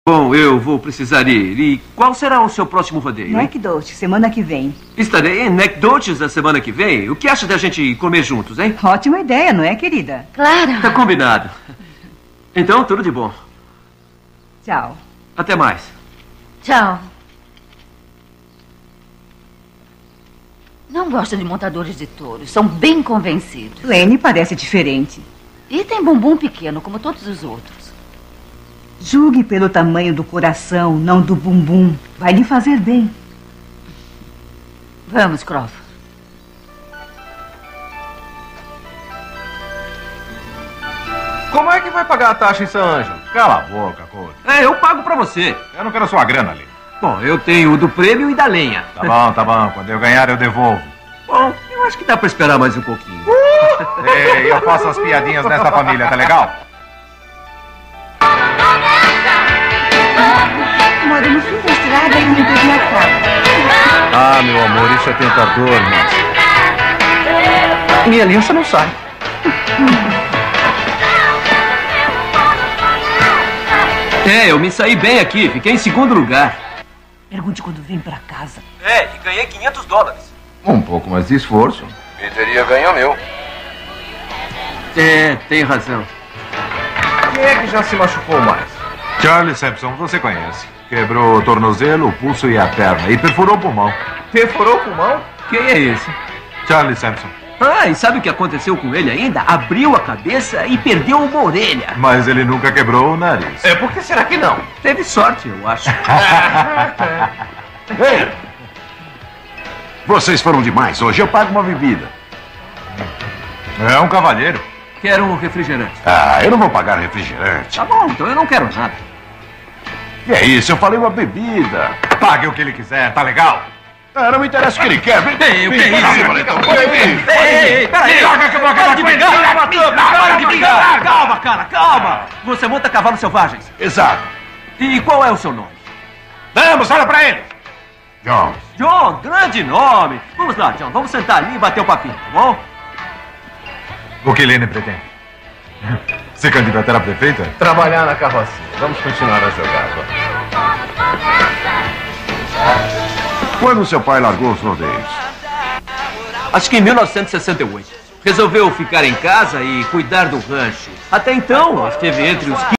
Bom, eu vou precisar ir. E qual será o seu próximo rodeio, hein? McDonald's, semana que vem. Estarei em McDonald's na semana que vem. O que acha da gente comer juntos, hein? Ótima ideia, não é, querida? Claro. Tá combinado. Então, tudo de bom. Tchau. Até mais. Tchau. Não gosto de montadores de touros. São bem convencidos. Lene parece diferente. E tem bumbum pequeno, como todos os outros. Julgue pelo tamanho do coração, não do bumbum. Vai lhe fazer bem. Vamos, Crawford. Como é que vai pagar a taxa em São Ângelo? Cala a boca, Cole. Eu pago pra você. Eu não quero sua grana ali. Bom, eu tenho o do prêmio e da lenha. Tá bom, tá bom. Quando eu ganhar, eu devolvo. Bom, eu acho que dá pra esperar mais um pouquinho. Ei, eu faço as piadinhas nessa família, tá legal? Moro no fim da estrada e não perdi a casa. Ah, meu amor, isso é tentador, mas... Minha aliança não sai. Eu me saí bem aqui. Fiquei em segundo lugar. Pergunte quando vem pra casa. E ganhei $500. Um pouco mais de esforço. E teria ganho meu. Tem razão. Quem é que já se machucou mais? Charlie Sampson, você conhece. Quebrou o tornozelo, o pulso e a perna. E perfurou o pulmão. Perfurou o pulmão? Quem é esse? Charlie Sampson. E sabe o que aconteceu com ele ainda? Abriu a cabeça e perdeu uma orelha. Mas ele nunca quebrou o nariz. Por que será que não? Teve sorte, eu acho. Ei! Vocês foram demais. Hoje eu pago uma bebida. É um cavalheiro. Quero um refrigerante. Eu não vou pagar refrigerante. Tá bom, então eu não quero nada. Que é isso? Eu falei uma bebida. Pague o que ele quiser, tá legal? Não me interessa o que ele quer. Vem, O que é isso? Valetão. Peraí! Para de brigar! Calma, cara, calma! Você monta cavalos selvagens. Exato. E qual é o seu nome? Vamos, olha pra ele. John. John, grande nome! Vamos lá, John, vamos sentar ali e bater um papinho, tá bom? O que Lene pretende? Se candidatar a prefeita? Trabalhar na carrocinha. Vamos continuar a jogar. Quando seu pai largou os rodeios? Acho que em 1968. Resolveu ficar em casa e cuidar do rancho. Até então, esteve entre os